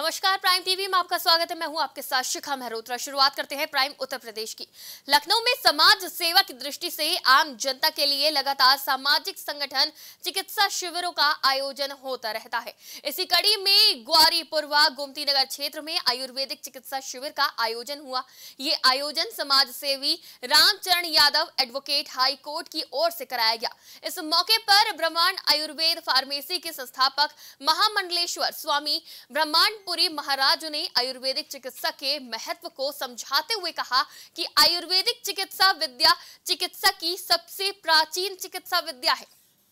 नमस्कार, prime TV में आपका स्वागत है। मैं हूं आपके साथ शिखा मेहरोत्रा। शुरुआत करते हैं प्राइम उत्तर प्रदेश की। लखनऊ में समाज सेवा की दृष्टि से आम जनता के लिए लगातार सामाजिक संगठन चिकित्सा शिविरों का आयोजन होता रहता है। इसी कड़ी में ग्वारी पुरवा गोमती नगर क्षेत्र में आयुर्वेदिक चिकित्सा शिविर का आयोजन हुआ। ये आयोजन समाज सेवी Ramcharan Yadav advocate high court की ओर से कराया गया। इस मौके पर ब्रह्मांड आयुर्वेद फार्मेसी के संस्थापक महामंडलेश्वर स्वामी ब्रह्मांडपुरी महाराज ने आयुर्वेदिक चिकित्सा के महत्व को समझाते हुए कहा कि आयुर्वेदिक चिकित्सा विद्या चिकित्सा की सबसे प्राचीन चिकित्सा विद्या है।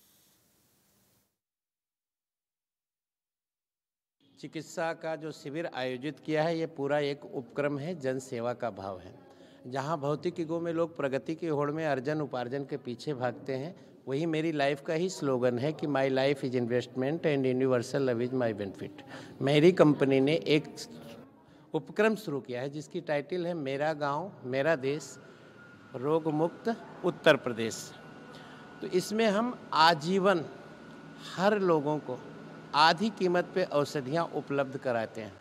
चिकित्सा का जो शिविर आयोजित किया है, ये पूरा एक उपक्रम है, जन सेवा का भाव है। जहाँ भौतिक युगों में लोग प्रगति की होड़ में अर्जन उपार्जन के पीछे भागते हैं, वही मेरी लाइफ का ही स्लोगन है कि my life is investment and universal love is my benefit. मेरी कंपनी ने एक उपक्रम शुरू किया है जिसकी टाइटल है मेरा गांव मेरा देश रोग मुक्त उत्तर प्रदेश। तो इसमें हम आजीवन हर लोगों को आधी कीमत पे औषधियाँ उपलब्ध कराते हैं।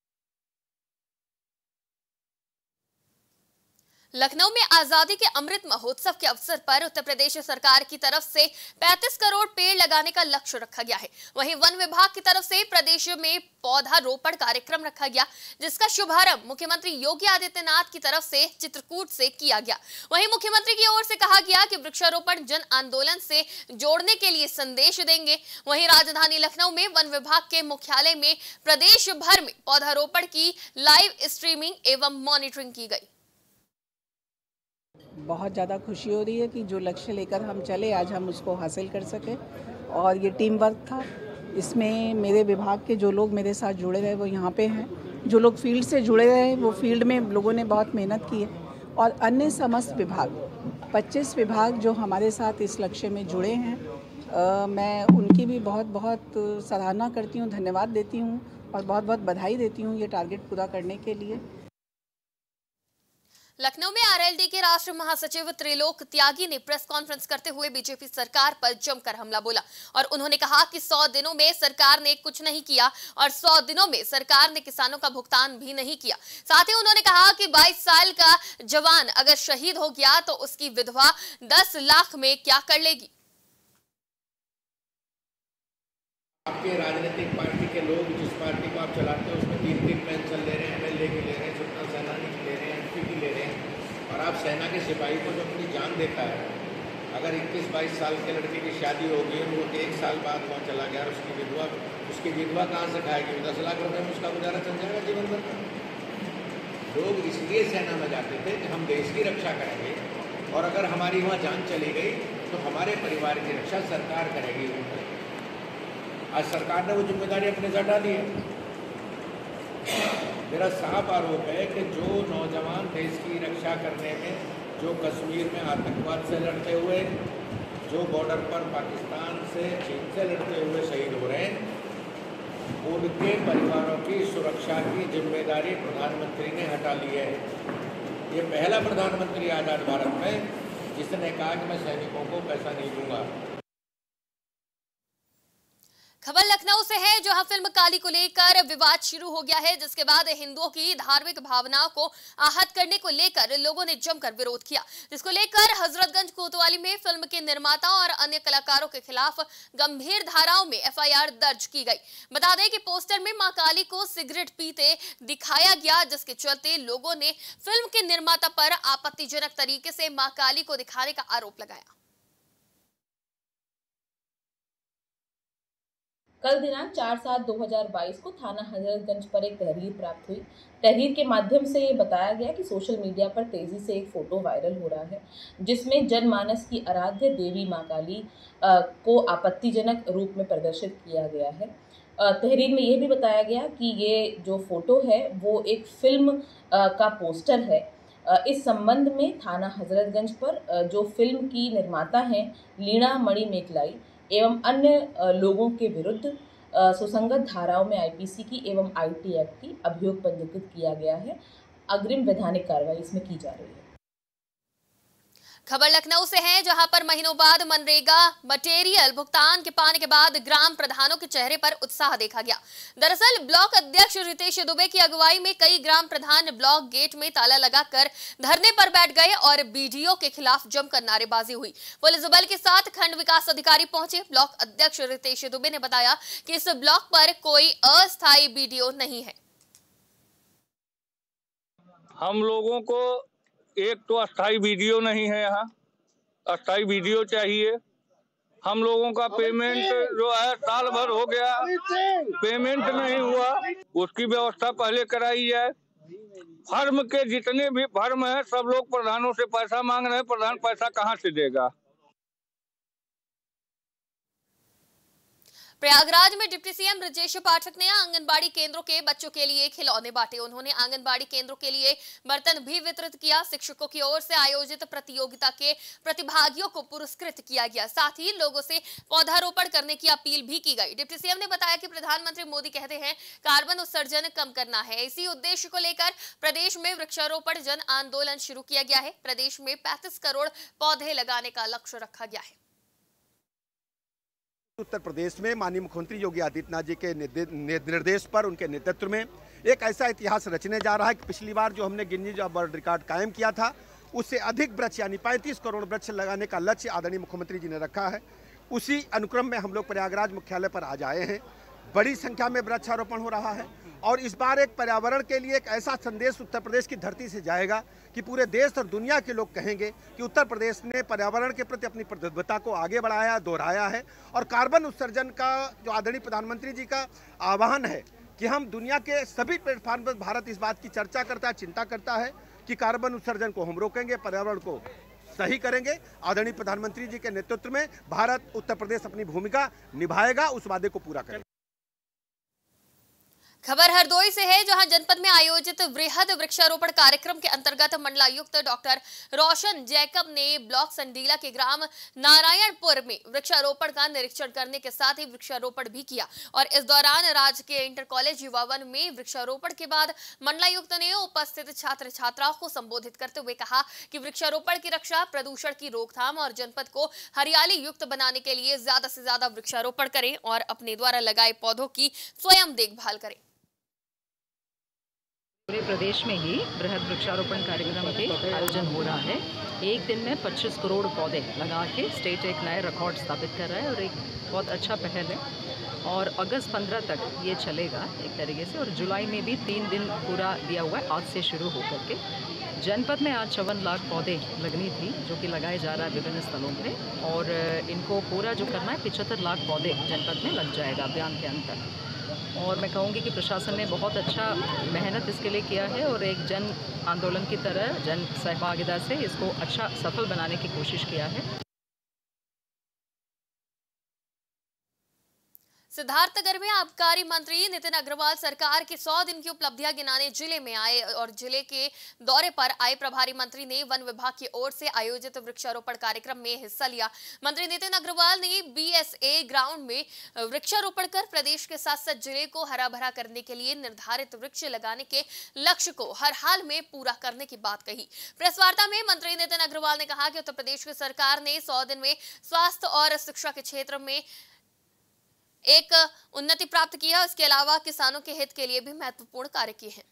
लखनऊ में आजादी के अमृत महोत्सव के अवसर पर उत्तर प्रदेश सरकार की तरफ से 35 करोड़ पेड़ लगाने का लक्ष्य रखा गया है। वहीं वन विभाग की तरफ से प्रदेश में पौधारोपण कार्यक्रम रखा गया, जिसका शुभारंभ मुख्यमंत्री योगी आदित्यनाथ की तरफ से चित्रकूट से किया गया। वहीं मुख्यमंत्री की ओर से कहा गया कि वृक्षारोपण जन आंदोलन से जोड़ने के लिए संदेश देंगे। वहीं राजधानी लखनऊ में वन विभाग के मुख्यालय में प्रदेश भर में पौधारोपण की लाइव स्ट्रीमिंग एवं मॉनिटरिंग की गई। बहुत ज़्यादा खुशी हो रही है कि जो लक्ष्य लेकर हम चले आज हम उसको हासिल कर सके। और ये टीम वर्क था, इसमें मेरे विभाग के जो लोग मेरे साथ जुड़े रहे वो यहाँ पे हैं, जो लोग फील्ड से जुड़े रहे वो फील्ड में लोगों ने बहुत मेहनत की है, और अन्य समस्त विभाग 25 विभाग जो हमारे साथ इस लक्ष्य में जुड़े हैं, मैं उनकी भी बहुत बहुत सराहना करती हूँ, धन्यवाद देती हूँ और बहुत बहुत बधाई देती हूँ ये टारगेट पूरा करने के लिए। लखनऊ में आरएलडी के राष्ट्र महासचिव त्रिलोक त्यागी ने प्रेस कॉन्फ्रेंस करते हुए बीजेपी सरकार पर जमकर हमला बोला और उन्होंने कहा कि 100 दिनों में सरकार ने कुछ नहीं किया और 100 दिनों में सरकार ने किसानों का भुगतान भी नहीं किया। साथ ही उन्होंने कहा कि 22 साल का जवान अगर शहीद हो गया तो उसकी विधवा 10 लाख में क्या कर लेगी। आपके राजनीतिक पार्टी के लोग जिस पार्टी को आप चलाते हैं उसमें 3-3 पेंशन ले रहे हैं, एमएलए की ले रहे हैं, स्वतंत्र सेनानी की ले रहे हैं, एमपी की ले रहे हैं, और आप सेना के सिपाही को जो अपनी जान देता है, अगर 21-22 साल के लड़के की शादी होगी और वो 1 साल बाद वहाँ चला गया और उसकी विधवा कहाँ से खाएगी? 10 लाख रुपये में उसका गुजारा चल जाएगा जीवन भर का। लोग इसलिए सेना में जाते थे कि हम देश की रक्षा करेंगे, और अगर हमारी वहाँ जान चली गई तो हमारे परिवार की रक्षा सरकार करेगी। आज सरकार ने वो जिम्मेदारी अपने से हटा दी है। मेरा साफ आरोप है कि जो नौजवान देश की रक्षा करने में, जो कश्मीर में आतंकवाद से लड़ते हुए, जो बॉर्डर पर पाकिस्तान से चीन से लड़ते हुए शहीद हो रहे हैं, उनके परिवारों की सुरक्षा की जिम्मेदारी प्रधानमंत्री ने हटा ली है। ये पहला प्रधानमंत्री आज़ाद भारत में जिसने कहा कि मैं सैनिकों को पैसा नहीं दूंगा। खबर लखनऊ से है, जहां फिल्म काली को लेकर विवाद शुरू हो गया है, जिसके बाद हिंदुओं की धार्मिक भावनाओं को आहत करने को लेकर लोगों ने जमकर विरोध किया, जिसको लेकर हजरतगंज कोतवाली में फिल्म के निर्माता और अन्य कलाकारों के खिलाफ गंभीर धाराओं में एफआईआर दर्ज की गई। बता दें कि पोस्टर में मां काली को सिगरेट पीते दिखाया गया, जिसके चलते लोगों ने फिल्म के निर्माता पर आपत्तिजनक तरीके से मां काली को दिखाने का आरोप लगाया। कल दिनांक 4/7/2022 को थाना हजरतगंज पर एक तहरीर प्राप्त हुई। तहरीर के माध्यम से ये बताया गया कि सोशल मीडिया पर तेजी से एक फोटो वायरल हो रहा है, जिसमें जनमानस की आराध्य देवी मां काली को आपत्तिजनक रूप में प्रदर्शित किया गया है। तहरीर में ये भी बताया गया कि ये जो फोटो है वो एक फिल्म का पोस्टर है। इस संबंध में थाना हजरतगंज पर जो फिल्म की निर्माता हैं लीना मणि मेकलाई एवं अन्य लोगों के विरुद्ध सुसंगत धाराओं में आईपीसी की एवं आईटी एक्ट की अभियोग पंजीकृत किया गया है। अग्रिम वैधानिक कार्रवाई इसमें की जा रही है। खबर लखनऊ से है, जहां पर महीनों बाद मनरेगा मटेरियल भुगतान के पाने के बाद ग्राम प्रधानों के चेहरे पर उत्साह देखा गया। दरअसल ब्लॉक अध्यक्ष रितेश दुबे की अगुवाई में कई ग्राम प्रधान ब्लॉक गेट में ताला लगाकर धरने पर बैठ गए और बीडीओ के खिलाफ जमकर नारेबाजी हुई। पुलिस बल के साथ खंड विकास अधिकारी पहुंचे। ब्लॉक अध्यक्ष रितेश दुबे ने बताया कि इस ब्लॉक पर कोई अस्थायी बीडीओ नहीं है। हम लोगों को एक तो अस्थाई वीडियो नहीं है, यहाँ अस्थाई वीडियो चाहिए। हम लोगों का पेमेंट जो है साल भर हो गया, पेमेंट नहीं हुआ, उसकी व्यवस्था पहले कराई जाए। फर्म के जितने भी फर्म है सब लोग प्रधानों से पैसा मांग रहे हैं, प्रधान पैसा कहाँ से देगा। प्रयागराज में डिप्टी सीएम ब्रजेश पाठक ने आंगनबाड़ी केंद्रों के बच्चों के लिए खिलौने बांटे। उन्होंने आंगनबाड़ी केंद्रों के लिए बर्तन भी वितरित किया। शिक्षकों की ओर से आयोजित प्रतियोगिता के प्रतिभागियों को पुरस्कृत किया गया। साथ ही लोगों से पौधारोपण करने की अपील भी की गई। डिप्टी सीएम ने बताया कि प्रधानमंत्री मोदी कहते हैं कार्बन उत्सर्जन कम करना है। इसी उद्देश्य को लेकर प्रदेश में वृक्षारोपण जन आंदोलन शुरू किया गया है। प्रदेश में 35 करोड़ पौधे लगाने का लक्ष्य रखा गया है। उत्तर प्रदेश में माननीय मुख्यमंत्री योगी आदित्यनाथ जी के निर्देश पर, उनके नेतृत्व में एक ऐसा इतिहास रचने जा रहा है कि पिछली बार जो हमने गिनीज वर्ल्ड रिकॉर्ड कायम किया था उससे अधिक वृक्ष यानी 35 करोड़ वृक्ष लगाने का लक्ष्य आदरणीय मुख्यमंत्री जी ने रखा है। उसी अनुक्रम में हम लोग प्रयागराज मुख्यालय पर आज आए हैं। बड़ी संख्या में वृक्षारोपण हो रहा है और इस बार एक पर्यावरण के लिए एक ऐसा संदेश उत्तर प्रदेश की धरती से जाएगा कि पूरे देश और दुनिया के लोग कहेंगे कि उत्तर प्रदेश ने पर्यावरण के प्रति अपनी प्रतिबद्धता को आगे बढ़ाया, दोहराया है। और कार्बन उत्सर्जन का जो आदरणीय प्रधानमंत्री जी का आह्वान है कि हम दुनिया के सभी प्लेटफॉर्म पर भारत इस बात की चर्चा करता है, चिंता करता है कि कार्बन उत्सर्जन को हम रोकेंगे, पर्यावरण को सही करेंगे। आदरणीय प्रधानमंत्री जी के नेतृत्व में भारत, उत्तर प्रदेश अपनी भूमिका निभाएगा, उस वादे को पूरा करेगा। खबर हरदोई से है, जहां जनपद में आयोजित वृहद वृक्षारोपण कार्यक्रम के अंतर्गत मंडलायुक्त डॉक्टर रोशन जैकब ने ब्लॉक संडीला के ग्राम नारायणपुर में वृक्षारोपण का निरीक्षण करने के साथ ही वृक्षारोपण भी किया। और इस दौरान राजकीय इंटर कॉलेज युवावन में वृक्षारोपण के बाद मंडलायुक्त ने उपस्थित छात्र छात्राओं को संबोधित करते हुए कहा कि वृक्षारोपण की रक्षा, प्रदूषण की रोकथाम और जनपद को हरियाली युक्त बनाने के लिए ज्यादा से ज्यादा वृक्षारोपण करें और अपने द्वारा लगाए पौधों की स्वयं देखभाल करें। पूरे प्रदेश में ही बृहद वृक्षारोपण कार्यक्रम के आयोजन हो रहा है। एक दिन में 25 करोड़ पौधे लगा के स्टेट एक नए रिकॉर्ड स्थापित कर रहा है और एक बहुत अच्छा पहल है। और अगस्त 15 तक ये चलेगा एक तरीके से, और जुलाई में भी 3 दिन पूरा दिया हुआ है आज से शुरू होकर के। जनपद में आज 54 लाख पौधे लगनी थी जो कि लगाए जा रहा है विभिन्न स्थलों पे, और इनको पूरा जो करना है 75 लाख पौधे जनपद में लग जाएगा अभियान के अंत तक। और मैं कहूँगी कि प्रशासन ने बहुत अच्छा मेहनत इसके लिए किया है और एक जन आंदोलन की तरह जन सहभागिता से इसको अच्छा सफल बनाने की कोशिश किया है। सिद्धार्थनगर में आबकारी मंत्री नितिन अग्रवाल सरकार की 100 दिन की उपलब्धियां गिनाने जिले में आए और जिले के दौरे पर आए प्रभारी मंत्री ने वन विभाग की ओर से आयोजित वृक्षारोपण कार्यक्रम में हिस्सा लिया। मंत्री नितिन अग्रवाल ने बीएसए ग्राउंड में वृक्षारोपण कर प्रदेश के साथ साथ जिले को हरा भरा करने के लिए निर्धारित वृक्ष लगाने के लक्ष्य को हर हाल में पूरा करने की बात कही। प्रेस वार्ता में मंत्री नितिन अग्रवाल ने कहा कि उत्तर प्रदेश की सरकार ने 100 दिन में स्वास्थ्य और शिक्षा के क्षेत्र में एक उन्नति प्राप्त किया। इसके अलावा किसानों के हित के लिए भी महत्वपूर्ण कार्य किए हैं।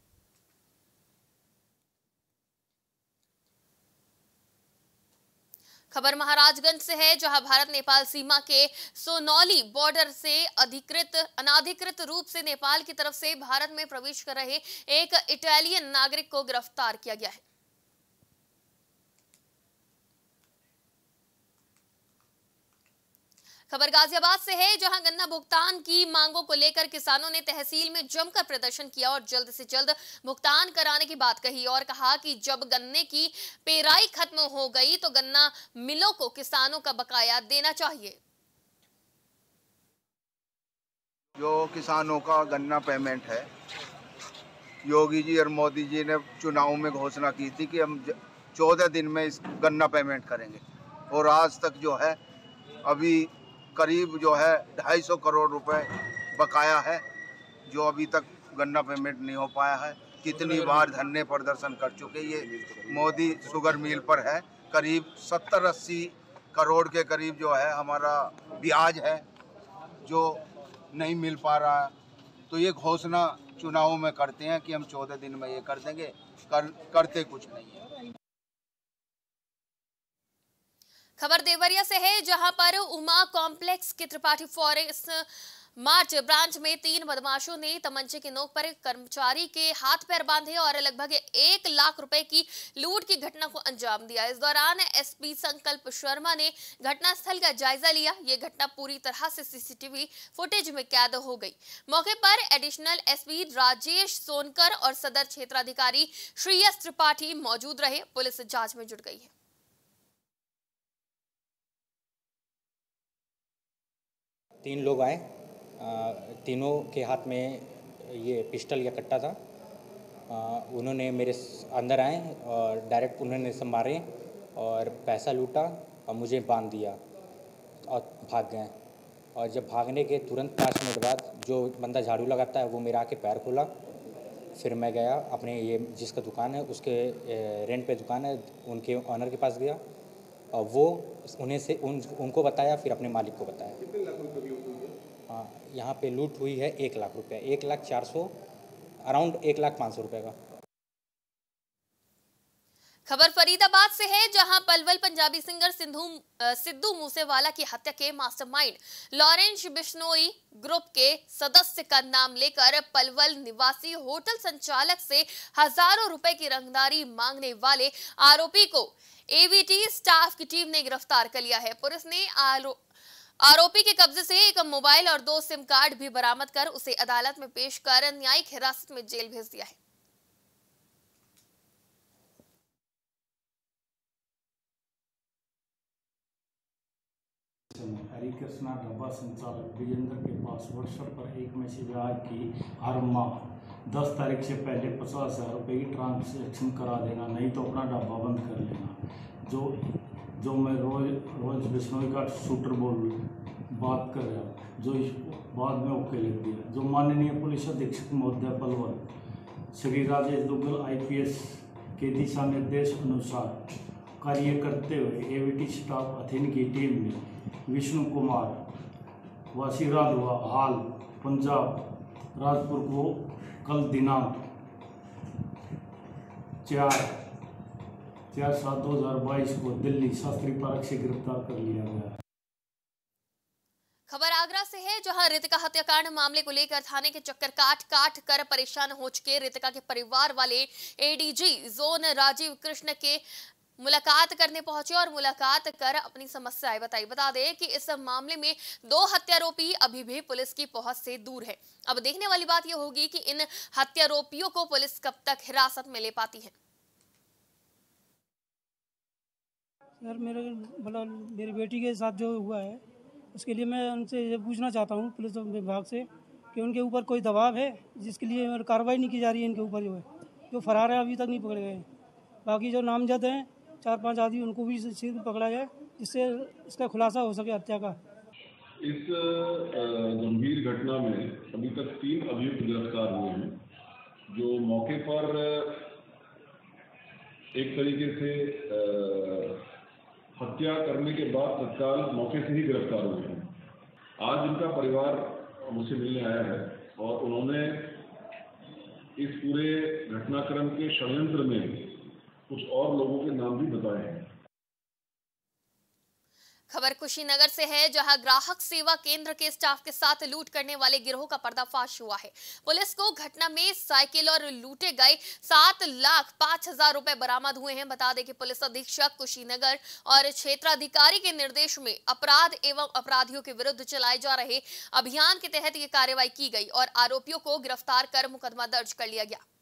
खबर महाराजगंज से है, जहां भारत नेपाल सीमा के सोनौली बॉर्डर से अनाधिकृत रूप से नेपाल की तरफ से भारत में प्रवेश कर रहे एक इटालियन नागरिक को गिरफ्तार किया गया है। खबर गाजियाबाद से है, जहां गन्ना भुगतान की मांगों को लेकर किसानों ने तहसील में जमकर प्रदर्शन किया और जल्द से जल्द भुगतान कराने की बात कही और कहा कि जब गन्ने की पेराई खत्म हो गई तो गन्ना मिलों को किसानों का बकाया देना चाहिए। जो किसानों का गन्ना पेमेंट है, योगी जी और मोदी जी ने चुनाव में घोषणा की थी कि हम 14 दिन में इस गन्ना पेमेंट करेंगे और आज तक जो है अभी करीब जो है 250 करोड़ रुपए बकाया है जो अभी तक गन्ना पेमेंट नहीं हो पाया है। कितनी बार धरने प्रदर्शन कर चुके। ये मोदी शुगर मिल पर है, करीब 70-80 करोड़ के करीब जो है हमारा ब्याज है जो नहीं मिल पा रहा। तो ये घोषणा चुनाव में करते हैं कि हम 14 दिन में ये कर देंगे, करते कुछ नहीं है। खबर देवरिया से है, जहां पर उमा कॉम्प्लेक्स के त्रिपाठी फॉरेस्ट मार्च ब्रांच में 3 बदमाशों ने तमंचे की नोक पर कर्मचारी के हाथ पैर बांधे और लगभग 1 लाख रुपए की लूट की घटना को अंजाम दिया। इस दौरान एसपी संकल्प शर्मा ने घटनास्थल का जायजा लिया। ये घटना पूरी तरह से सीसीटीवी फुटेज में कैद हो गई। मौके पर एडिशनल एसपी राजेश सोनकर और सदर क्षेत्राधिकारी श्रेयस त्रिपाठी मौजूद रहे। पुलिस जांच में जुट गई है। तीन लोग आए, तीनों के हाथ में ये पिस्टल या कट्टा था। उन्होंने मेरे अंदर आए और डायरेक्ट उन्होंने से मारे और पैसा लूटा और मुझे बांध दिया और भाग गए। और जब भागने के तुरंत 5 मिनट बाद जो बंदा झाड़ू लगाता है वो मेरा आके पैर खोला। फिर मैं गया अपने ये जिसका दुकान है उसके रेंट पे दुकान है उनके ऑनर के पास गया और वो उनको बताया, फिर अपने मालिक को बताया। कितने लाख रुपए की लूट हुई है? हाँ, यहाँ पे लूट हुई है 1 लाख रुपए, 1,04,000 अराउंड 1,05,000 रुपए का। खबर फरीदाबाद से है, जहां पलवल पंजाबी सिंगर सिद्धू मूसेवाला की हत्या के मास्टरमाइंड लॉरेंस बिश्नोई ग्रुप के सदस्य का नाम लेकर पलवल निवासी होटल संचालक से हजारों रुपए की रंगदारी मांगने वाले आरोपी को एवीटी स्टाफ की टीम ने गिरफ्तार कर लिया है। पुलिस ने आरोपी के कब्जे से एक मोबाइल और 2 सिम कार्ड भी बरामद कर उसे अदालत में पेश कर न्यायिक हिरासत में जेल भेज दिया है। हरी कृष्णा ढाबा संचालक विजेंद्र के पास व्हाट्सएप पर एक मैसेज आया कि हर माह 10 तारीख से पहले 50,000 रुपये की ट्रांजैक्शन करा देना, नहीं तो अपना ढाबा बंद कर लेना। जो मैं रोज बिश्नोई का शूटर बात कर रहा, जो बाद में ओके लिख दिया। जो माननीय पुलिस अधीक्षक महोदय पलवल श्री राजेश दुग्गल IPS के दिशा निर्देश अनुसार कार्य करते हुए एवीटी स्टाफ अथीन की टीम ने विष्णु कुमार वासी राधवा हाल पंजाब राजपुर को कल दिनांक 4/7/2022 को दिल्ली शास्त्री पार्क से गिरफ्तार कर लिया गया। खबर आगरा से है, जहां रितिका हत्याकांड मामले को लेकर थाने के चक्कर काट कर परेशान हो चुके रितिका के परिवार वाले ADG जोन राजीव कृष्ण के मुलाकात करने पहुंचे और मुलाकात कर अपनी समस्याएं बताई। बता दें कि इस मामले में 2 हत्यारोपी अभी भी पुलिस की पहुंच से दूर है। अब देखने वाली बात यह होगी कि इन हत्यारोपियों को पुलिस कब तक हिरासत में ले पाती है। सर, मेरी बेटी के साथ जो हुआ है उसके लिए मैं उनसे ये पूछना चाहता हूँ पुलिस विभाग से कि उनके ऊपर कोई दबाव है जिसके लिए कार्रवाई नहीं की जा रही है। इनके ऊपर जो फरार है अभी तक नहीं पकड़े गए। बाकी जो नामजद हैं 4-5 आदमी उनको भी शीघ्र पकड़ा जाए जिससे इसका खुलासा हो सके हत्या का। इस गंभीर घटना में अभी तक 3 अभियुक्त गिरफ्तार हुए हैं, जो मौके पर एक तरीके से हत्या करने के बाद तत्काल मौके से ही गिरफ्तार हुए हैं। आज उनका परिवार मुझसे मिलने आया है और उन्होंने इस पूरे घटनाक्रम के षड्यंत्र में कुछ और लोगों के नाम भी बताए हैं। खबर कुशीनगर से है, जहां ग्राहक सेवा केंद्र के स्टाफ के साथ लूट करने वाले गिरोह का पर्दाफाश हुआ है। पुलिस को घटना में साइकिल और लूटे गए 7,05,000 रुपए बरामद हुए हैं। बता दें कि पुलिस अधीक्षक कुशीनगर और क्षेत्राधिकारी के निर्देश में अपराध एवं अपराधियों के विरुद्ध चलाए जा रहे अभियान के तहत ये कार्रवाई की गई और आरोपियों को गिरफ्तार कर मुकदमा दर्ज कर लिया गया।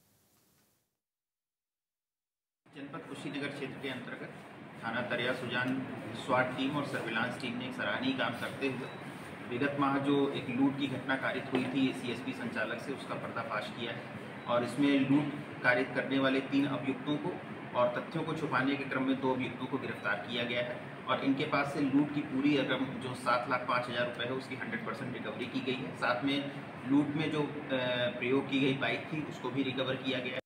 जनपद कुशीनगर क्षेत्र के अंतर्गत थाना तरिया सुजान स्वाट टीम और सर्विलांस टीम ने एक सराहनीय काम करते हुए विगत माह जो एक लूट की घटना कारित हुई थी CSP संचालक से, उसका पर्दाफाश किया है और इसमें लूट कारित करने वाले 3 अभियुक्तों को और तथ्यों को छुपाने के क्रम में 2 अभियुक्तों को गिरफ्तार किया गया है और इनके पास से लूट की पूरी रकम जो 7,05,000 रुपये है उसकी 100% रिकवरी की गई है। साथ में लूट में जो प्रयोग की गई बाइक थी उसको भी रिकवर किया गया।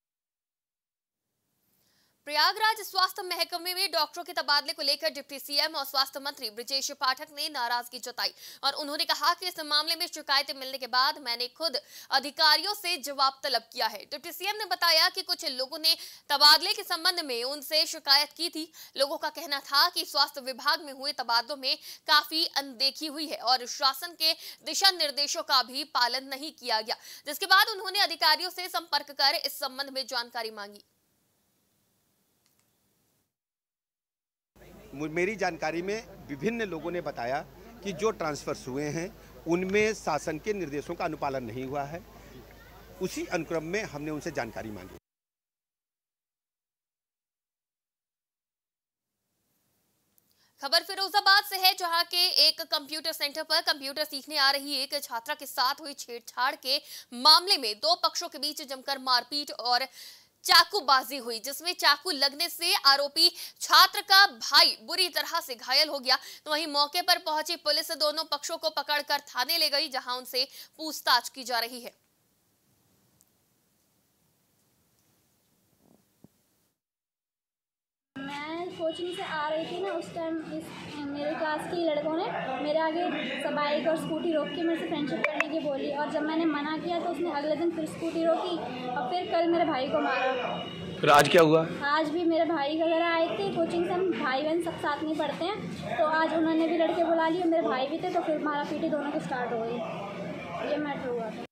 प्रयागराज स्वास्थ्य महकमे में डॉक्टरों के तबादले को लेकर डिप्टी सीएम और स्वास्थ्य मंत्री ब्रजेश पाठक ने नाराजगी जताई और उन्होंने कहा कि इस मामले में शिकायतें मिलने के बाद मैंने खुद अधिकारियों से जवाब तलब किया है। डिप्टी सीएम ने बताया कि कुछ लोगों ने तबादले के संबंध में उनसे शिकायत की थी। लोगों का कहना था कि स्वास्थ्य विभाग में हुए तबादलों में काफी अनदेखी हुई है और शासन के दिशा निर्देशों का भी पालन नहीं किया गया, जिसके बाद उन्होंने अधिकारियों से संपर्क कर इस संबंध में जानकारी मांगी। मेरी जानकारी में विभिन्न लोगों ने बताया कि जो ट्रांसफर्स हुए हैं उनमें शासन के निर्देशों का अनुपालन नहीं हुआ है। उसी अनुक्रम में हमने उनसे जानकारी मांगी। खबर फिरोजाबाद से है, जहां के एक कंप्यूटर सेंटर पर कंप्यूटर सीखने आ रही एक छात्रा के साथ हुई छेड़छाड़ के मामले में दो पक्षों के बीच जमकर मारपीट और चाकूबाजी हुई, जिसमें चाकू लगने से आरोपी छात्र का भाई बुरी तरह से घायल हो गया। तो वहीं मौके पर पहुंची पुलिस दोनों पक्षों को पकड़कर थाने ले गई, जहां उनसे पूछताछ की जा रही है। मैं कोचिंग से आ रही थी ना, उस टाइम मेरे क्लास के लड़कों ने मेरे आगे बाइक और स्कूटी रोक के मेरे से फ्रेंडशिप करने की बोली और जब मैंने मना किया तो उसने अगले दिन फिर स्कूटी रोकी और फिर कल मेरे भाई को मारा। फिर आज क्या हुआ? आज भी मेरे भाई वगैरह आए थे, कोचिंग से हम भाई बहन सब साथ नहीं पढ़ते हैं, तो आज उन्होंने भी लड़के बुला लिए, मेरे भाई भी थे, तो फिर मारा पीटी दोनों की स्टार्ट हो गई। ये मैटर हुआ था।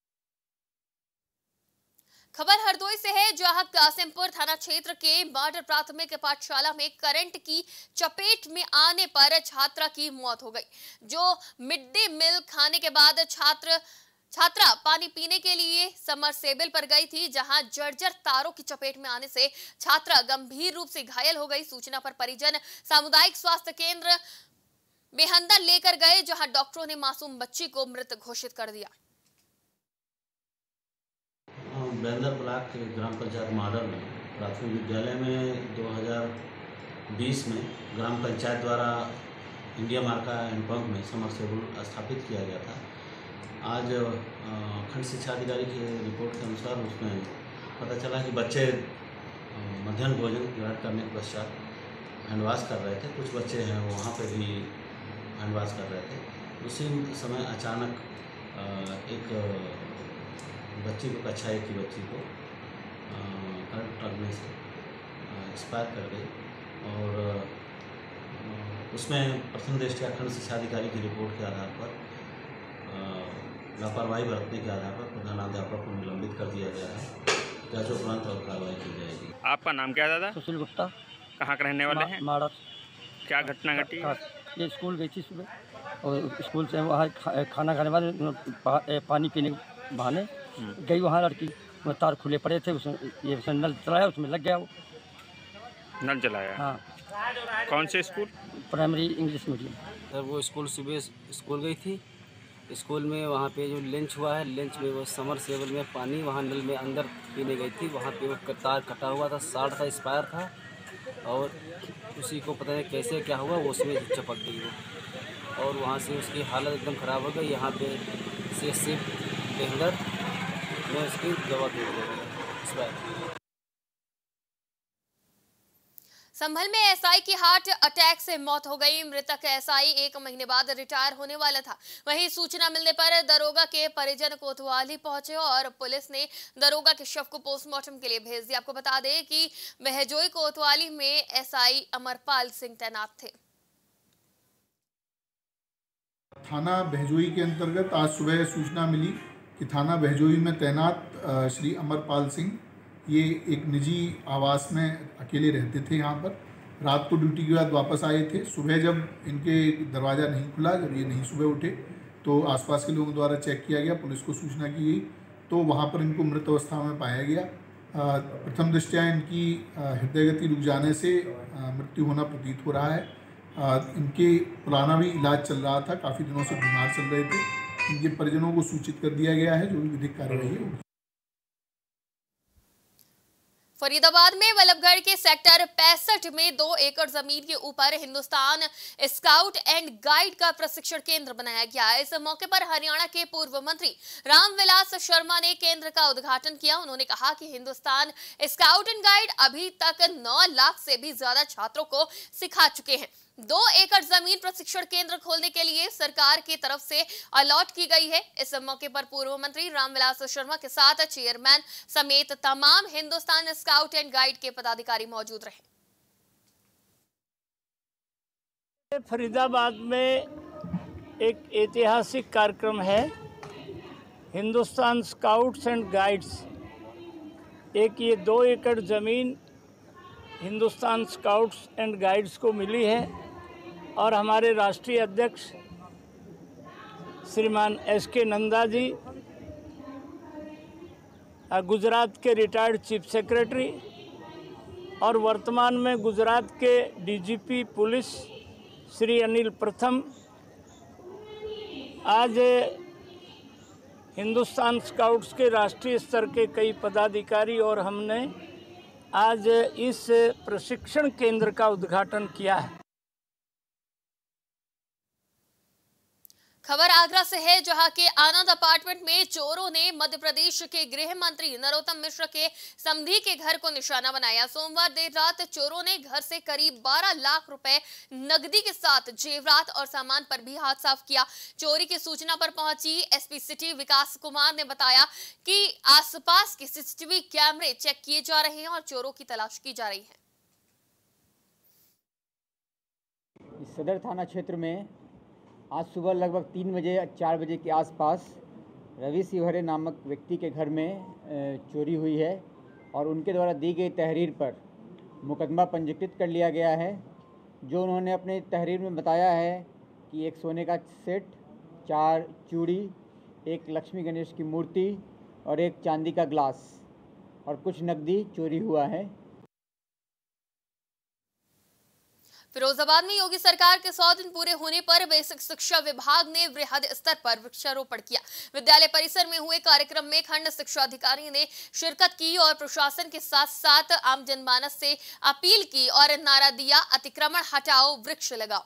खबर हरदोई से है, जहां कासिमपुर थाना क्षेत्र के मॉडल प्राथमिक पाठशाला में करंट की चपेट में आने पर छात्रा की मौत हो गई। जो मिड डे मील खाने के बाद छात्रा पानी पीने के लिए समरसेबल पर गई थी, जहां जर्जर तारों की चपेट में आने से छात्रा गंभीर रूप से घायल हो गई। सूचना पर परिजन सामुदायिक स्वास्थ्य केंद्र बेहंदर लेकर गए, जहां डॉक्टरों ने मासूम बच्ची को मृत घोषित कर दिया। बेंदर ब्लॉक के ग्राम पंचायत मॉडल में प्राथमिक विद्यालय में 2020 में ग्राम पंचायत द्वारा इंडिया मार्का हैंडपंप में समरसेबल स्थापित किया गया था। आज खंड शिक्षा अधिकारी की रिपोर्ट के अनुसार उसमें पता चला कि बच्चे मध्याह्न भोजन ग्रहण करने के पश्चात हैंडवाश कर रहे थे। कुछ बच्चे हैं वहाँ पे भी हैंडवाश कर रहे थे। उसी समय अचानक एक बच्ची को, कक्षा 1 की बच्ची को करंट लगने से एक्सपायर कर गई और उसमें प्रथम दृष्टया खंड शिक्षा अधिकारी की रिपोर्ट के आधार पर लापरवाही बरतने के आधार पर प्रधानाध्यापक को निलंबित कर दिया गया है। जांच उपरांत और कार्रवाई की जाएगी। आपका नाम क्या दादा? सुशील गुप्ता। कहाँ के रहने वाले हैं? माड़ा। क्या घटना घटी? ये स्कूल गई थी सुबह और स्कूल से वहाँ खाना खाने वाले पानी पीने के बहाने गई वहाँ लड़की, वो तार खुले पड़े थे, उसमें ये नल चलाया, उसमें लग गया। वो नल चलाया? हाँ। कौन से school? Primary English medium. Sir वो स्कूल सुबह स्कूल गई थी। स्कूल में वहाँ पे जो लंच हुआ है, लंच में वो समरसेबल में पानी वहाँ नल में अंदर पीने गई थी। वहाँ पे वो तार कटा हुआ था, शॉर्ट था, एक्सपायर था और उसी को पता नहीं कैसे क्या हुआ, वो उसमें चपक गई वो और वहाँ से उसकी हालत एकदम ख़राब हो गई। यहाँ पे CHC बेहंदर में उसकी दवा दे दी। संभल में एसआई की हार्ट अटैक से मौत हो गई। मृतक एसआई 1 महीने बाद रिटायर होने वाला था। वहीं सूचना मिलने पर दरोगा के परिजन कोतवाली पहुंचे और पुलिस ने दरोगा के शव को पोस्टमार्टम के लिए भेज दिया। आपको बता दें कि बहजोई कोतवाली में एसआई अमरपाल सिंह तैनात थे। थाना बहजोई के अंतर्गत आज सुबह सूचना मिली कि थाना बहजोई में तैनात श्री अमरपाल सिंह ये एक निजी आवास में अकेले रहते थे। यहाँ पर रात को ड्यूटी के बाद वापस आए थे। सुबह जब इनके दरवाज़ा नहीं खुला, जब ये नहीं सुबह उठे तो आसपास के लोगों द्वारा चेक किया गया, पुलिस को सूचना की गई तो वहाँ पर इनको मृत अवस्था में पाया गया। प्रथम दृष्टया इनकी हृदय गति रुक जाने से मृत्यु होना प्रतीत हो रहा है। इनके पुराना भी इलाज चल रहा था, काफ़ी दिनों से बीमार चल रहे थे। इनके परिजनों को सूचित कर दिया गया है, जो भी विधिक कार्रवाई होगी। फरीदाबाद में बल्लभगढ़ के सेक्टर 65 में 2 एकड़ जमीन के ऊपर हिंदुस्तान स्काउट एंड गाइड का प्रशिक्षण केंद्र बनाया गया। इस मौके पर हरियाणा के पूर्व मंत्री रामविलास शर्मा ने केंद्र का उद्घाटन किया। उन्होंने कहा कि हिंदुस्तान स्काउट एंड गाइड अभी तक 9 लाख से भी ज्यादा छात्रों को सिखा चुके हैं। 2 एकड़ जमीन प्रशिक्षण केंद्र खोलने के लिए सरकार की तरफ से अलॉट की गई है। इस मौके पर पूर्व मंत्री रामविलास शर्मा के साथ चेयरमैन समेत तमाम हिंदुस्तान स्काउट एंड गाइड के पदाधिकारी मौजूद रहे। फरीदाबाद में एक ऐतिहासिक कार्यक्रम है। हिंदुस्तान स्काउट्स एंड गाइड्स, एक ये 2 एकड़ ज़मीन हिंदुस्तान स्काउट्स एंड गाइड्स को मिली है और हमारे राष्ट्रीय अध्यक्ष श्रीमान एस.के. नंदा जी, गुजरात के रिटायर्ड चीफ सेक्रेटरी और वर्तमान में गुजरात के डीजीपी पुलिस श्री अनिल प्रथम, आज हिंदुस्तान स्काउट्स के राष्ट्रीय स्तर के कई पदाधिकारी और हमने आज इस प्रशिक्षण केंद्र का उद्घाटन किया है। खबर आगरा से है, जहां के आनंद अपार्टमेंट में चोरों ने मध्य प्रदेश के गृह मंत्री नरोत्तम मिश्र के समधी के घर को निशाना बनाया। सोमवार देर रात चोरों ने घर से करीब 12 लाख रुपए नकदी के साथ जेवरात और सामान पर भी हाथ साफ किया। चोरी की सूचना पर पहुंची एसपी सिटी विकास कुमार ने बताया कि आसपास के सीसीटीवी कैमरे चेक किए जा रहे हैं और चोरों की तलाश की जा रही है। सदर थाना क्षेत्र में आज सुबह लगभग 3 बजे 4 बजे के आसपास रवि सिवहरे नामक व्यक्ति के घर में चोरी हुई है और उनके द्वारा दी गई तहरीर पर मुकदमा पंजीकृत कर लिया गया है। जो उन्होंने अपनी तहरीर में बताया है कि एक सोने का सेट, 4 चूड़ी, एक लक्ष्मी गणेश की मूर्ति और एक चांदी का ग्लास और कुछ नकदी चोरी हुआ है। फिरोजाबाद में योगी सरकार के 100 दिन पूरे होने पर बेसिक शिक्षा विभाग ने वृहद स्तर पर वृक्षारोपण किया। विद्यालय परिसर में हुए कार्यक्रम में खंड शिक्षा अधिकारी ने शिरकत की और प्रशासन के साथ साथ आम जनमानस से अपील की और नारा दिया, अतिक्रमण हटाओ, वृक्ष लगाओ।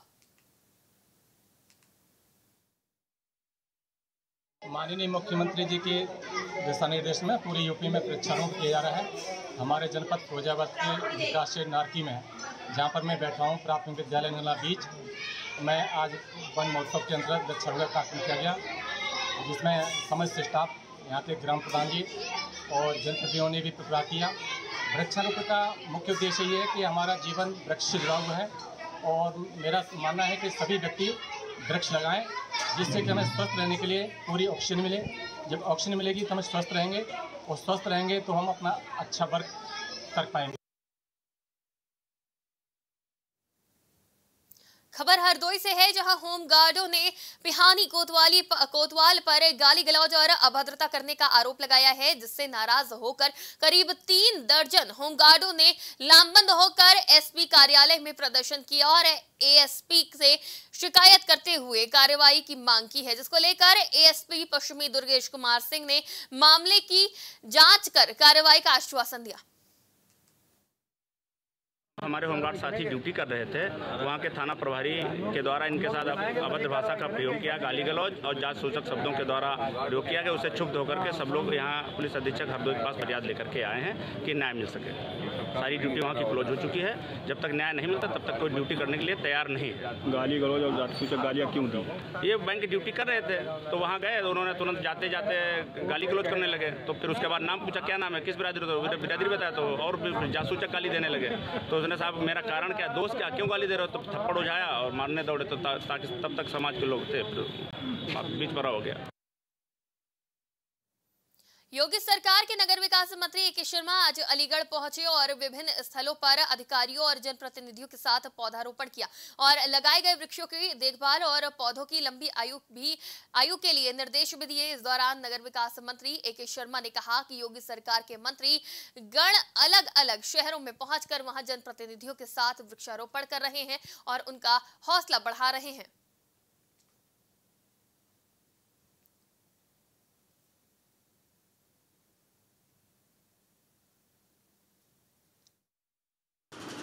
माननीय मुख्यमंत्री जी के दिशा निर्देश में पूरे यूपी में वृक्षारोपण किया जा रहा है। हमारे जनपद फिरोजाबाद के विकासशील नारकी में, जहाँ पर मैं बैठा हूँ, प्राथमिक विद्यालय नला बीच में आज वन महोत्सव के अंतर्गत वृक्षारोपण कार्यक्रम किया गया, जिसमें समस्त स्टाफ, यहाँ के ग्राम प्रधान जी और जनप्रतिनिधियों ने भी प्रतिभाग किया। वृक्षारोपण का मुख्य उद्देश्य ये है कि हमारा जीवन वृक्ष से जुड़ा हुआ है और मेरा मानना है कि सभी व्यक्ति वृक्ष लगाएं, जिससे कि हमें स्वस्थ रहने के लिए पूरी ऑक्सीजन मिले। जब ऑक्सीजन मिलेगी तो हम स्वस्थ रहेंगे और स्वस्थ रहेंगे तो हम अपना अच्छा वर्क कर पाएंगे। खबर हरदोई से है, जहां होमगार्डों ने पिहानी कोतवाल पर गाली गलौज और अभद्रता करने का आरोप लगाया है, जिससे नाराज होकर करीब 3 दर्जन होमगार्डों ने लामबंद होकर एसपी कार्यालय में प्रदर्शन किया और एएसपी से शिकायत करते हुए कार्रवाई की मांग की है, जिसको लेकर एएसपी पश्चिमी दुर्गेश कुमार सिंह ने मामले की जांच कर कार्रवाई का आश्वासन दिया। हमारे होमगार्ड साथी ड्यूटी कर रहे थे, वहाँ के थाना प्रभारी के द्वारा इनके साथ अभद्र भाषा का प्रयोग किया, गाली गलौज और जात सूचक शब्दों के द्वारा प्रयोग किया गया। उसे क्षुब्ध होकर के सब लोग यहाँ पुलिस अधीक्षक हरदोई के पास फरियाद लेकर के आए हैं कि न्याय मिल सके। सारी ड्यूटी वहाँ की क्लोज हो चुकी है। जब तक न्याय नहीं मिलता तब तक कोई ड्यूटी करने के लिए तैयार नहीं है। गाली गलौज और जात सूचक गालियाँ क्यों दी? ये बैंक की ड्यूटी कर रहे थे तो वहाँ गए, उन्होंने तुरंत जाते जाते गाली गलौज करने लगे। तो फिर उसके बाद नाम पूछा, क्या नाम है, किस बिरादरी, तो बिरादरी बताया, तो और जात सूचक गाली देने लगे। तो उसने, साहब मेरा कारण क्या, दोस्त क्या, क्यों गाली दे रहे हो? तो थप्पड़ उठाया और मारने दौड़े, तो ताकि तब तक समाज के लोग थे, बीच भरा हो गया। योगी सरकार के नगर विकास मंत्री ए.के. शर्मा आज अलीगढ़ पहुंचे और विभिन्न स्थलों पर अधिकारियों और जनप्रतिनिधियों के साथ पौधारोपण किया और लगाए गए वृक्षों की देखभाल और पौधों की लंबी आयु के लिए निर्देश भी दिए। इस दौरान नगर विकास मंत्री ए.के. शर्मा ने कहा कि योगी सरकार के मंत्री गण अलग अलग शहरों में पहुंचकर वहां जनप्रतिनिधियों के साथ वृक्षारोपण कर रहे हैं और उनका हौसला बढ़ा रहे हैं।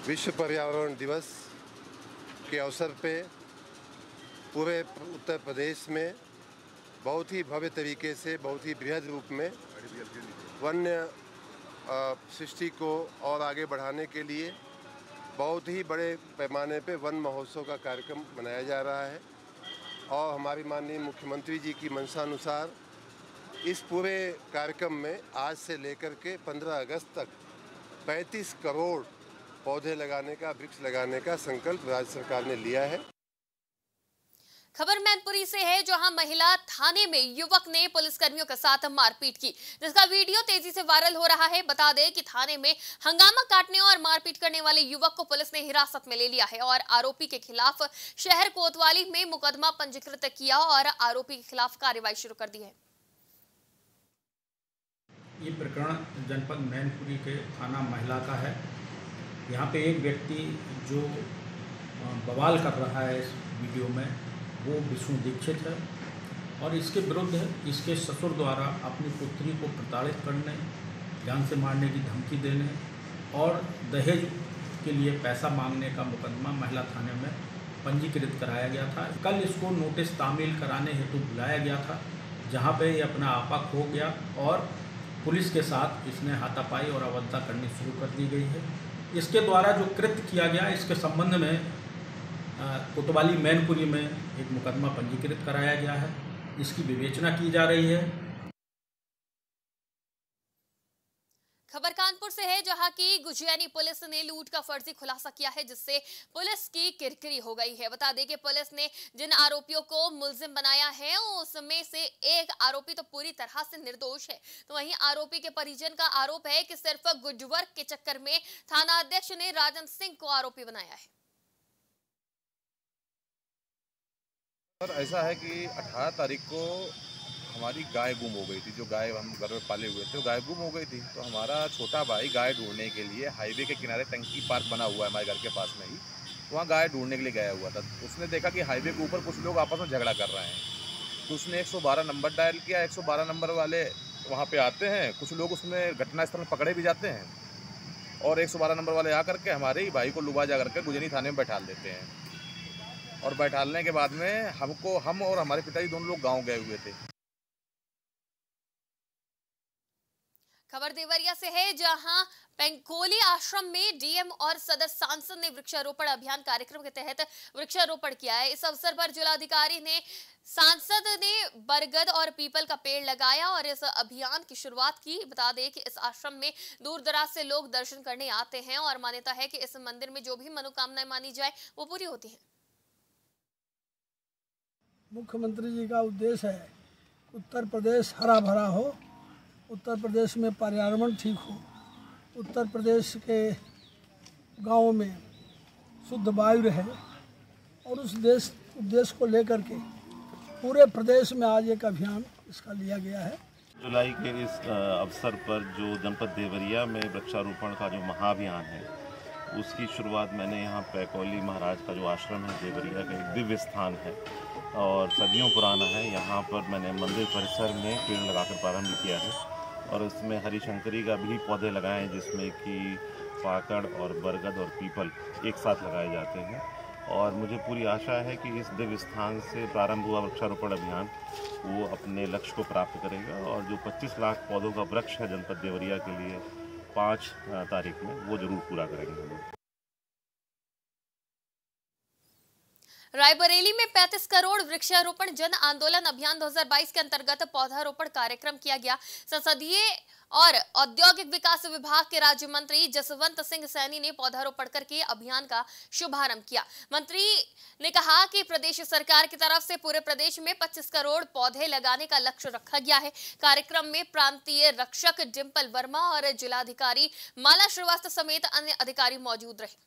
विश्व पर्यावरण दिवस के अवसर पे पूरे उत्तर प्रदेश में बहुत ही भव्य तरीके से, बहुत ही बृहद रूप में वन्य सृष्टि को और आगे बढ़ाने के लिए बहुत ही बड़े पैमाने पे वन महोत्सव का कार्यक्रम मनाया जा रहा है। और हमारी माननीय मुख्यमंत्री जी की मंशानुसार इस पूरे कार्यक्रम में आज से लेकर के 15 अगस्त तक 35 करोड़ पौधे लगाने का, वृक्ष लगाने का संकल्प राज्य सरकार ने लिया है। खबर मैनपुरी से है, जहां महिला थाने में युवक ने पुलिसकर्मियों के साथ मारपीट की, जिसका वीडियो तेजी से वायरल हो रहा है। बता दें कि थाने में हंगामा काटने और मारपीट करने वाले युवक को पुलिस ने हिरासत में ले लिया है और आरोपी के खिलाफ शहर कोतवाली में मुकदमा पंजीकृत किया और आरोपी के खिलाफ कार्रवाई शुरू कर दी है। ये प्रकरण जनपद मैनपुरी के थाना महिला का है। यहाँ पे एक व्यक्ति जो बवाल कर रहा है इस वीडियो में, वो विष्णु दीक्षित है और इसके विरुद्ध इसके ससुर द्वारा अपनी पुत्री को प्रताड़ित करने, जान से मारने की धमकी देने और दहेज के लिए पैसा मांगने का मुकदमा महिला थाने में पंजीकृत कराया गया था। कल इसको नोटिस तामील कराने हेतु बुलाया गया था, जहां पे ये अपना आपा खो गया और पुलिस के साथ इसने हाथापाई और अवज्ञा करनी शुरू कर दी गई है। इसके द्वारा जो कृत्य किया गया, इसके संबंध में कोतवाली मैनपुरी में एक मुकदमा पंजीकृत कराया गया है। इसकी विवेचना की जा रही है। खबर कानपुर से है, जहां की गुजियानी पुलिस ने लूट का फर्जी खुलासा किया है, जिससे पुलिस की किरकिरी हो गई है। बता दें कि पुलिस ने जिन आरोपियों को मुलजिम बनाया है उसमें से एक आरोपी तो पूरी तरह से निर्दोष है, तो वहीं आरोपी के परिजन का आरोप है कि सिर्फ गुडवर्क के चक्कर में थाना अध्यक्ष ने राजन सिंह को आरोपी बनाया है। सर, ऐसा है कि 18 तारीख को हमारी गाय गुम हो गई थी। जो गाय हम घर में पाले हुए थे वो गाय गुम हो गई थी। तो हमारा छोटा भाई गाय ढूंढने के लिए हाईवे के किनारे टंकी पार्क बना हुआ है हमारे घर के पास में ही, वहाँ गाय ढूंढने के लिए गया हुआ था। उसने देखा कि हाईवे के ऊपर कुछ लोग आपस में झगड़ा कर रहे हैं, तो उसने 112 नंबर डायल किया। 112 नंबर वाले वहाँ पर आते हैं, कुछ लोग उसमें घटनास्थल में पकड़े भी जाते हैं और 112 नंबर वाले आकर के हमारे ही भाई को लुबा जा करके गुजनी थाने में बैठा देते हैं। और बैठालने के बाद में हम और हमारे पिताजी दोनों लोग गांव गए हुए थे। खबर देवरिया से है, जहां पेंकोली आश्रम में डीएम और सदर सांसद ने वृक्षारोपण अभियान कार्यक्रम के तहत वृक्षारोपण किया है। इस अवसर पर जिलाधिकारी ने सांसद ने बरगद और पीपल का पेड़ लगाया और इस अभियान की शुरुआत की। बता दें कि इस आश्रम में दूर दराज से लोग दर्शन करने आते हैं और मान्यता है कि इस मंदिर में जो भी मनोकामनाएं मानी जाए वो पूरी होती है। मुख्यमंत्री जी का उद्देश्य है उत्तर प्रदेश हरा भरा हो, उत्तर प्रदेश में पर्यावरण ठीक हो, उत्तर प्रदेश के गांवों में शुद्ध वायु रहे और उस उद्देश्य को लेकर के पूरे प्रदेश में आज एक अभियान इसका लिया गया है। जुलाई के इस अवसर पर जो जनपद देवरिया में वृक्षारोपण का जो महाअभियान है उसकी शुरुआत मैंने यहाँ पैकोली महाराज का जो आश्रम है देवरिया का एक दिव्य स्थान है और सदियों पुराना है, यहाँ पर मैंने मंदिर परिसर में पेड़ लगाकर प्रारंभ किया है और उसमें हरिशंकरी का भी पौधे लगाए हैं, जिसमें कि पाकड़ और बरगद और पीपल एक साथ लगाए जाते हैं। और मुझे पूरी आशा है कि इस दिव्य स्थान से प्रारंभ हुआ वृक्षारोपण अभियान वो अपने लक्ष्य को प्राप्त करेगा और जो 25 लाख पौधों का वृक्ष है जनपद देवरिया के लिए 5 तारीख में वो जरूर पूरा करेंगे हम लोग। रायबरेली में 35 करोड़ वृक्षारोपण जन आंदोलन अभियान 2022 के अंतर्गत पौधारोपण कार्यक्रम किया गया। संसदीय और औद्योगिक विकास विभाग के राज्य मंत्री जसवंत सिंह सैनी ने पौधारोपण करके अभियान का शुभारंभ किया। मंत्री ने कहा कि प्रदेश सरकार की तरफ से पूरे प्रदेश में 25 करोड़ पौधे लगाने का लक्ष्य रखा गया है। कार्यक्रम में प्रांतीय रक्षक डिंपल वर्मा और जिलाधिकारी माला श्रीवास्तव समेत अन्य अधिकारी मौजूद रहे।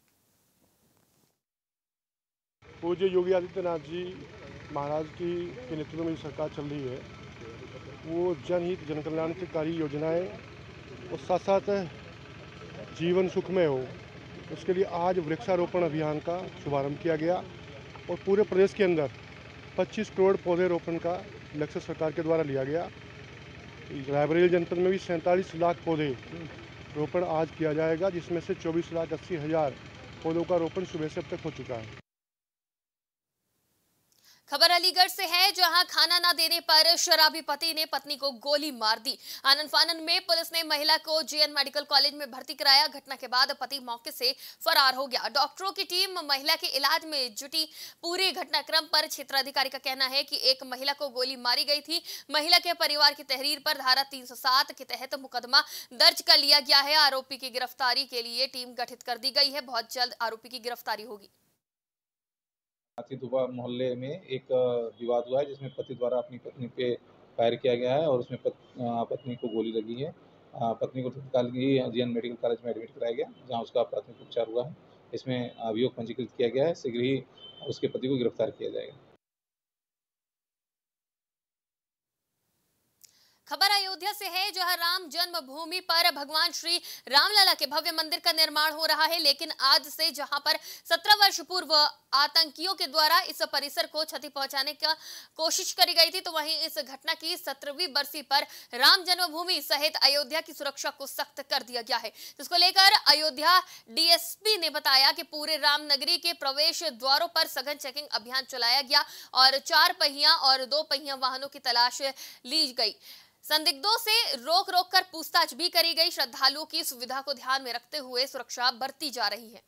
पूज्य योगी आदित्यनाथ जी महाराज की के नेतृत्व में सरकार चल रही है, वो जनहित जनकल्याणकारी योजनाएं और साथ साथ जीवन सुखमय हो, उसके लिए आज वृक्षारोपण अभियान का शुभारंभ किया गया और पूरे प्रदेश के अंदर 25 करोड़ पौधे रोपण का लक्ष्य सरकार के द्वारा लिया गया। रायबरेली जनपद में भी 47 लाख पौधे रोपण आज किया जाएगा, जिसमें से 24,80,000 पौधों का रोपण सुबह से अब तक हो चुका है। खबर अलीगढ़ से है, जहां खाना न देने पर शराबी पति ने पत्नी को गोली मार दी। आनन फानन में पुलिस ने महिला को जेएन मेडिकल कॉलेज में भर्ती कराया। घटना के बाद पति मौके से फरार हो गया। डॉक्टरों की टीम महिला के इलाज में जुटी। पूरे घटनाक्रम पर क्षेत्राधिकारी का कहना है कि एक महिला को गोली मारी गई थी। महिला के परिवार की तहरीर पर धारा 307 के तहत मुकदमा दर्ज कर लिया गया है। आरोपी की गिरफ्तारी के लिए टीम गठित कर दी गई है। बहुत जल्द आरोपी की गिरफ्तारी होगी। दुबा मोहल्ले में एक विवाद हुआ है, जिसमें पति द्वारा अपनी पत्नी पे फायर किया गया है और उसमें पत्नी को गोली लगी है। पत्नी को तत्काल ही जेएन मेडिकल कॉलेज में एडमिट कराया गया, जहां उसका प्राथमिक उपचार हुआ है। इसमें अभियोग पंजीकृत किया गया है। शीघ्र ही उसके पति को गिरफ्तार किया जाएगा। खबर अयोध्या से है, जहां राम जन्मभूमि पर भगवान श्री रामलला के भव्य मंदिर का निर्माण हो रहा है। लेकिन आज से जहां पर 17 वर्ष पूर्व आतंकियों के द्वारा इस परिसर को क्षति पहुंचाने का कोशिश करी गई थी, तो वहीं इस घटना की 17वीं बरसी पर राम जन्मभूमि सहित अयोध्या की सुरक्षा को सख्त कर दिया गया है। जिसको लेकर अयोध्या डीएसपी ने बताया कि पूरे रामनगरी के प्रवेश द्वारों पर सघन चेकिंग अभियान चलाया गया और 4 पहिया और 2 पहिया वाहनों की तलाश ली गई। संदिग्धों से रोक कर पूछताछ भी करी गई। श्रद्धालुओं की सुविधा को ध्यान में रखते हुए सुरक्षा बरती जा रही है।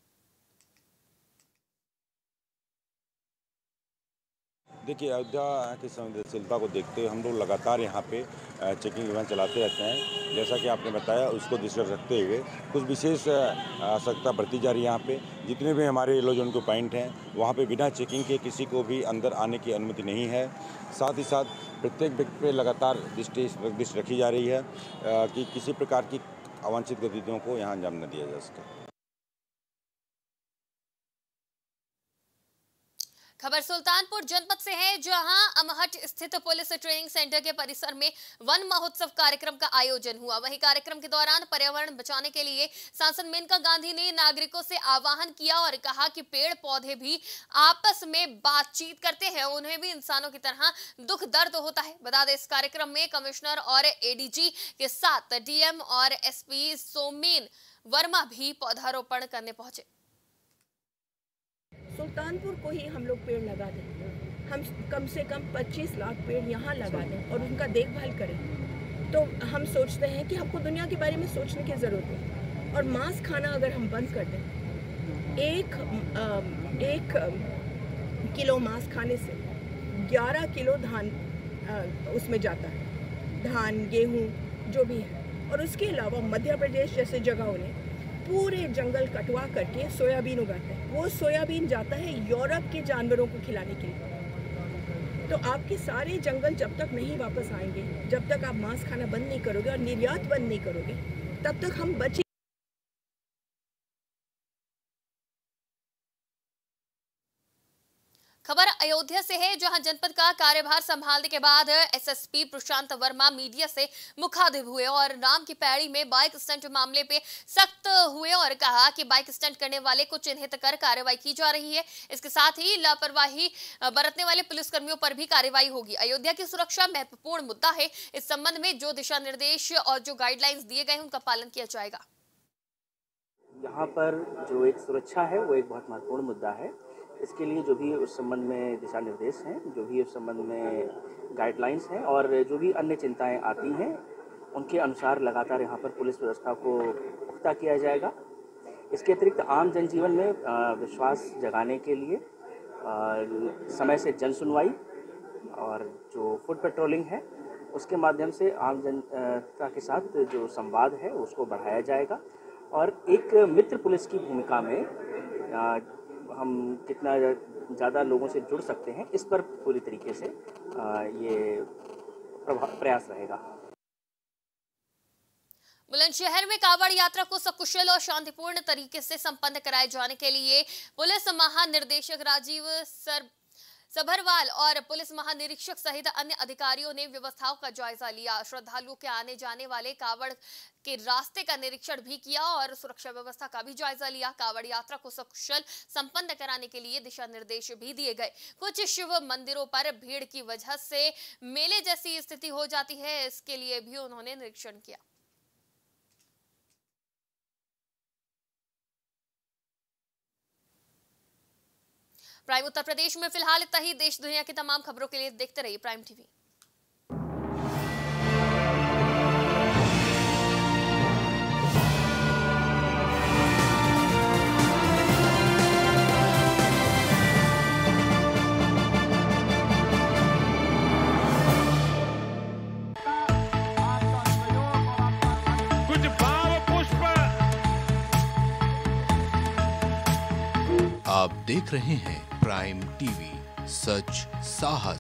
देखिए, अयोध्या की संवेदनशीलता को देखते हुए हम लोग लगातार यहाँ पे चेकिंग अभियान चलाते रहते हैं। जैसा कि आपने बताया, उसको दृष्टि रखते हुए कुछ विशेष सतर्कता बरती जा रही है। यहाँ पे जितने भी हमारे येलो जोन के पॉइंट हैं, वहाँ पे बिना चेकिंग के किसी को भी अंदर आने की अनुमति नहीं है। साथ ही साथ प्रत्येक व्यक्ति पे लगातार दृष्टि रखी जा रही है कि किसी प्रकार की अवांछित गतिविधियों को यहाँ अंजाम न दिया जा सके। खबर सुल्तानपुर जनपद से है, जहां अमहट स्थित पुलिस ट्रेनिंग सेंटर के परिसर में वन महोत्सव कार्यक्रम का आयोजन हुआ। वहीं कार्यक्रम के दौरान पर्यावरण बचाने के लिए सांसद मेनका गांधी ने नागरिकों से आह्वान किया और कहा कि पेड़ पौधे भी आपस में बातचीत करते हैं, उन्हें भी इंसानों की तरह दुख दर्द होता है। बता दें, इस कार्यक्रम में कमिश्नर और एडीजी के साथ डीएम और एसपी सोमेन वर्मा भी पौधारोपण करने पहुंचे। सुल्तानपुर को ही हम लोग पेड़ लगा दें, हम कम से कम 25 लाख पेड़ यहाँ लगा दें और उनका देखभाल करें, तो हम सोचते हैं कि हमको दुनिया के बारे में सोचने की ज़रूरत है। और मांस खाना अगर हम बंद कर दें, एक किलो मांस खाने से 11 किलो धान उसमें जाता है, धान गेहूँ जो भी है। और उसके अलावा मध्य प्रदेश जैसे जगहों ने पूरे जंगल कटवा करके सोयाबीन उगाते हैं। वो सोयाबीन जाता है यूरोप के जानवरों को खिलाने के लिए। तो आपके सारे जंगल जब तक नहीं वापस आएंगे, जब तक आप मांस खाना बंद नहीं करोगे और निर्यात बंद नहीं करोगे, तब तक हम बचे। खबर अयोध्या से है, जहां जनपद का कार्यभार संभालने के बाद एसएसपी प्रशांत वर्मा मीडिया से मुखातिब हुए और नाम की पैड़ी में बाइक स्टंट मामले पे सख्त हुए और कहा कि बाइक स्टंट करने वाले को चिन्हित कर कार्रवाई की जा रही है। इसके साथ ही लापरवाही बरतने वाले पुलिसकर्मियों पर भी कार्रवाई होगी। अयोध्या की सुरक्षा महत्वपूर्ण मुद्दा है। इस संबंध में जो दिशा निर्देश और जो गाइडलाइंस दिए गए हैं, उनका पालन किया जाएगा। यहाँ पर जो एक सुरक्षा है, वो एक बहुत महत्वपूर्ण मुद्दा है। इसके लिए जो भी उस संबंध में दिशा निर्देश हैं, जो भी उस संबंध में गाइडलाइंस हैं और जो भी अन्य चिंताएं आती हैं, उनके अनुसार लगातार यहाँ पर पुलिस व्यवस्था को पुख्ता किया जाएगा। इसके अतिरिक्त आम जनजीवन में विश्वास जगाने के लिए समय से जन सुनवाई और जो फुट पेट्रोलिंग है, उसके माध्यम से आम जनता के साथ जो संवाद है उसको बढ़ाया जाएगा। और एक मित्र पुलिस की भूमिका में हम कितना ज़्यादा लोगों से जुड़ सकते हैं, इस पर पूरी तरीके से ये प्रयास रहेगा। बुलंदशहर में कांवड़ यात्रा को सकुशल और शांतिपूर्ण तरीके से संपन्न कराए जाने के लिए पुलिस महानिर्देशक राजीव सबरवाल और पुलिस महानिरीक्षक सहित अन्य अधिकारियों ने व्यवस्थाओं का जायजा लिया। श्रद्धालुओं के आने जाने वाले कांवड़ के रास्ते का निरीक्षण भी किया और सुरक्षा व्यवस्था का भी जायजा लिया। कांवड़ यात्रा को सकुशल संपन्न कराने के लिए दिशा निर्देश भी दिए गए। कुछ शिव मंदिरों पर भीड़ की वजह से मेले जैसी स्थिति हो जाती है, इसके लिए भी उन्होंने निरीक्षण किया। प्राइम उत्तर प्रदेश में फिलहाल इतना ही। देश दुनिया की तमाम खबरों के लिए देखते रहिए प्राइम टीवी। आप देख रहे हैं प्राइम टीवी, सच साहस